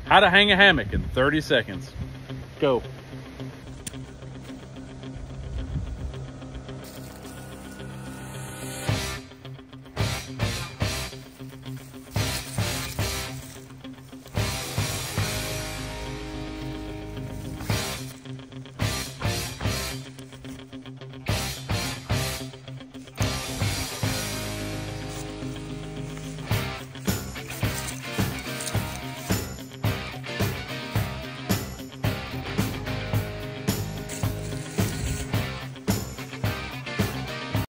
How to hang a hammock in 30 seconds. Go.